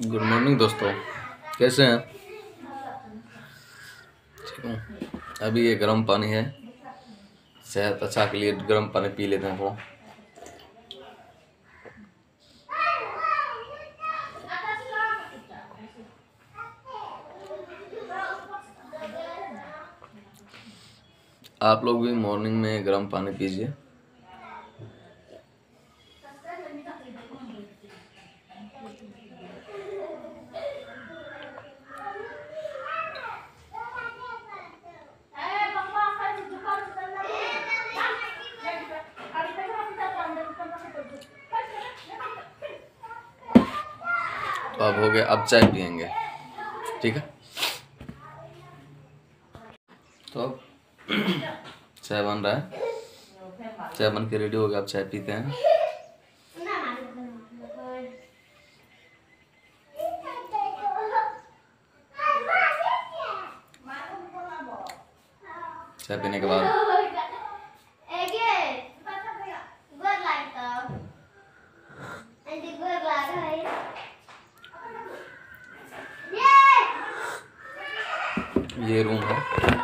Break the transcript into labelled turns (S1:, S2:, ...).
S1: Good morning दोस्तों, कैसे हैं? ठीक हूँ। अभी ये गर्म पानी है, सेहत अच्छा के लिए गर्म पानी पी लेते हैं थोड़ा। आप लोग भी मॉर्निंग में गर्म पानी पीजिए। तो अब हो गया, अब चाय पियेंगे, ठीक है? तो अब चाय बन रहा है, चाय बन के रेडी हो गया, अब चाय पीते हैं। चाय पीने के बाद ये रूम है।